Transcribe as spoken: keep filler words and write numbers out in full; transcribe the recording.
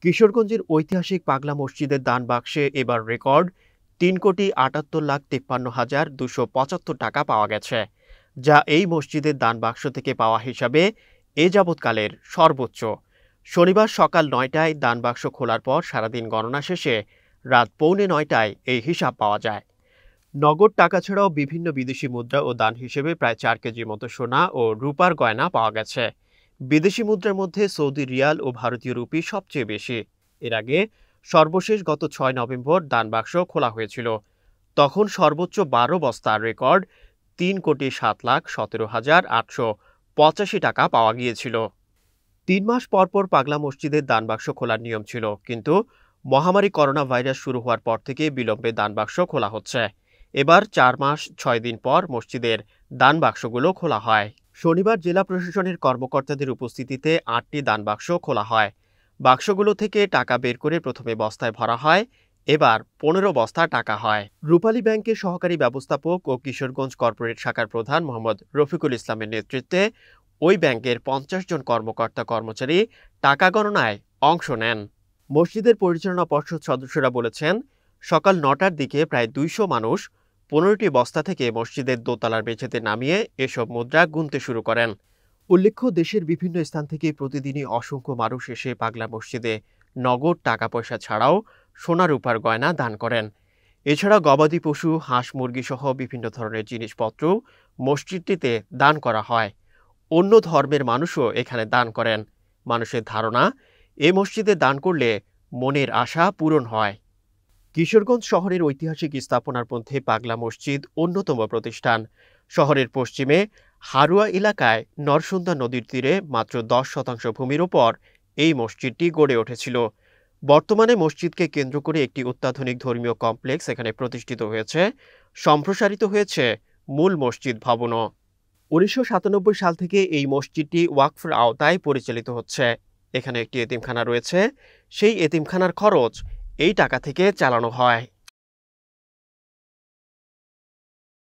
কিশোরগঞ্জের ঐতিহাসিক পাগলা মসজিদের দান বাক্সে এবার রেকর্ড তিন কোটি আটাত্তর লাখ তিপ্পান্ন হাজার দুশো পঁচাত্তর টাকা পাওয়া গেছে, যা এই মসজিদের দান বাক্স থেকে পাওয়া হিসাবে এ যাবৎকালের সর্বোচ্চ। শনিবার সকাল নয়টায় দান বাক্স খোলার পর সারাদিন গণনা শেষে রাত পৌনে নয়টায় এই হিসাব পাওয়া যায়। নগদ টাকা ছাড়াও বিভিন্ন বিদেশি মুদ্রা ও দান হিসেবে প্রায় চার কেজির মতো সোনা ও রূপার গয়না পাওয়া গেছে। বিদেশি মুদ্রার মধ্যে সৌদি রিয়াল ও ভারতীয় রুপি সবচেয়ে বেশি। এর আগে সর্বশেষ গত ছয় নভেম্বর দান বাক্স খোলা হয়েছিল। তখন সর্বোচ্চ বারো বস্তার রেকর্ড তিন কোটি সাত লাখ সতেরো হাজার আটশো পঁচাশি টাকা পাওয়া গিয়েছিল। তিন মাস পরপর পাগলা মসজিদের দান বাক্স খোলার নিয়ম ছিল, কিন্তু মহামারী করোনা ভাইরাস শুরু হওয়ার পর থেকে বিলম্বে দান বাক্স খোলা হচ্ছে। এবার চার মাস ছয় দিন পর মসজিদের দান বাক্সগুলো খোলা হয়। শনিবার জেলা প্রশাসনের কর্মকর্তাদের উপস্থিতিতে আটটি দান বাক্স খোলা হয়। বাক্সগুলো থেকে টাকা বের করে প্রথমে বস্তায় ভরা হয়, এবার পনেরো বস্তা টাকা হয়। রূপালী ব্যাংকের সহকারী ব্যবস্থাপক ও কিশোরগঞ্জ কর্পোরেট শাখার প্রধান মোহাম্মদ রফিকুল ইসলামের নেতৃত্বে ওই ব্যাংকের পঞ্চাশ জন কর্মকর্তা কর্মচারী টাকা গণনায় অংশ নেন। মসজিদের পরিচালনা পর্ষদ সদস্যরা বলেছেন, সকাল নটার দিকে প্রায় দুইশো মানুষ পনেরোটি বস্তা থেকে মসজিদের দোতলার মেঝেতে নামিয়ে এসব মুদ্রা গুনতে শুরু করেন। উল্লেখ্য, দেশের বিভিন্ন স্থান থেকে প্রতিদিনই অসংখ্য মানুষ এসে পাগলা মসজিদে নগদ টাকা পয়সা ছাড়াও সোনা রূপার গয়না দান করেন। এছাড়া গবাদি পশু, হাঁস মুরগি সহ বিভিন্ন ধরনের জিনিসপত্র মসজিদটিতে দান করা হয়। অন্য ধর্মের মানুষও এখানে দান করেন। মানুষের ধারণা, এ মসজিদে দান করলে মনের আশা পূরণ হয়। কিশোরগঞ্জ শহরের ঐতিহাসিক স্থাপনার মধ্যে পাগলা মসজিদ অন্যতম প্রতিষ্ঠান। শহরের পশ্চিমে হারুয়া এলাকায় নরসুন্দা নদীর তীরে মাত্র দশ শতাংশ ভূমির ওপর এই মসজিদটি গড়ে উঠেছিল। বর্তমানে মসজিদকে কেন্দ্র করে একটি অত্যাধুনিক ধর্মীয় কমপ্লেক্স এখানে প্রতিষ্ঠিত হয়েছে। সম্প্রসারিত হয়েছে মূল মসজিদ ভবনও। উনিশশো সাতানব্বই সাল থেকে এই মসজিদটি ওয়াকফের আওতায় পরিচালিত হচ্ছে। এখানে একটি এতিমখানা রয়েছে, সেই এতিমখানার খরচ এই টাকা থেকে চালানো হয়।